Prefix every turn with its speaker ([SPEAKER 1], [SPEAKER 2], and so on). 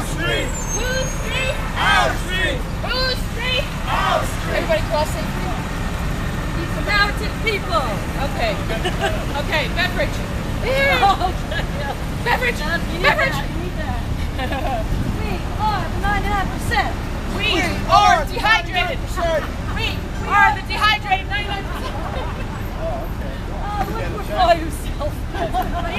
[SPEAKER 1] street?
[SPEAKER 2] Whose street?
[SPEAKER 1] Our street.
[SPEAKER 2] Whose street?
[SPEAKER 1] Our street.
[SPEAKER 2] Everybody crossing? These mountain people. Okay. Okay, beverage. Here. Beverage. Beverage.
[SPEAKER 3] We are the 99%.
[SPEAKER 2] We are dehydrated. We are the dehydrated 99%.
[SPEAKER 3] Oh, look, fly yourself.